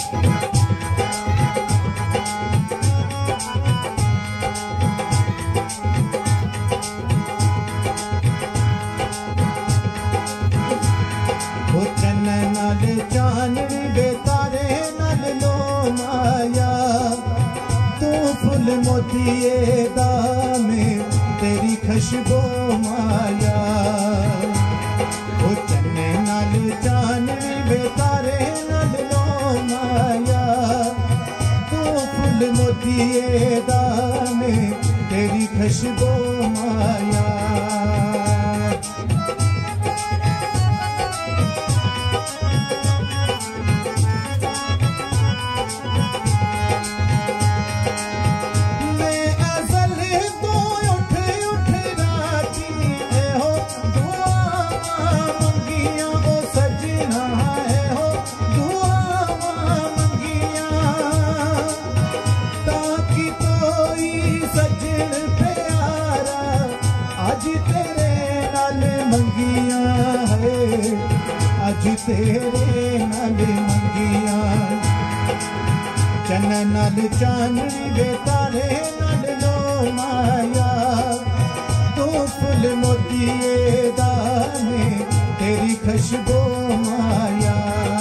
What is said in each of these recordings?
चांदनी बेतारे नल लो माया तू फुल मोतिये दामे तेरी खुशबू माया वो चन्ने नल चांदनी बेतारे नल लो माया तू फुल मोतिये दामे तेरी खुशबू माया अज तेरे नाल मंगिया चन्न नाल चांदनी बेतारे नाल लो माया तू फुल मोतिये दाने तेरी खुशबू माया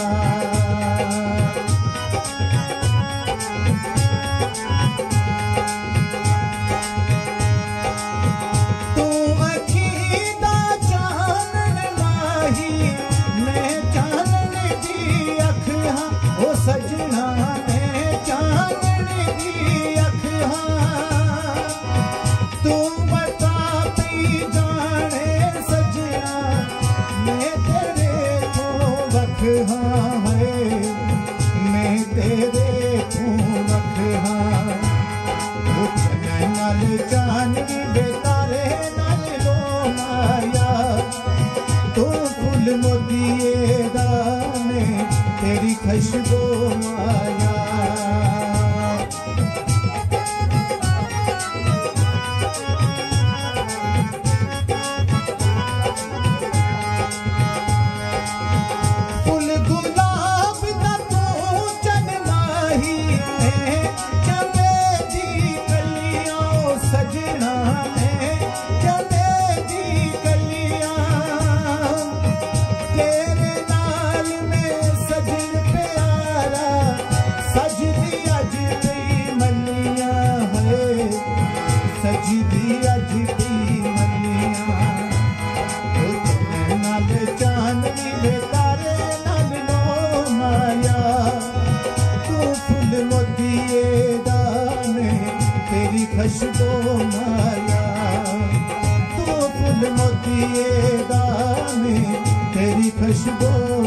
सजना ने चांदनी दी अखियां तू बता पी जाने सजना मैं तेरे तो वखा है मैं तेरे तो वखा वो नाल चांदनी बेतारे नाल लो माया तू फुल मोतिये दाने तेरी खुशबू माया फुल गुलाब दा तू चलना ही है चले दी कलियां सजना है चले दी कलियां तेरे नाल में सजन प्यारा सजदी अज भी मलिया है सजदी अज भी मलिया नाल चांदनी बेतारे नाल लो माया तू फुल मोतिये दाने तेरी खुशबू माया तू फुल मोतिये दाने तेरी खुशबू